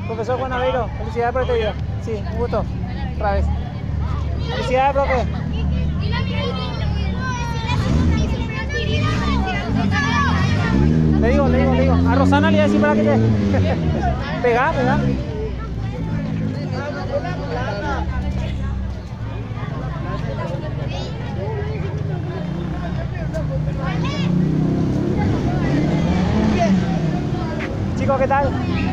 Profesor Juan Aveiro, felicidades por este día. Sí, un gusto. Otra vez. Felicidades, profe. Le digo. A Rosana le voy a decir para que te... Pegá. Chicos, ¿qué tal?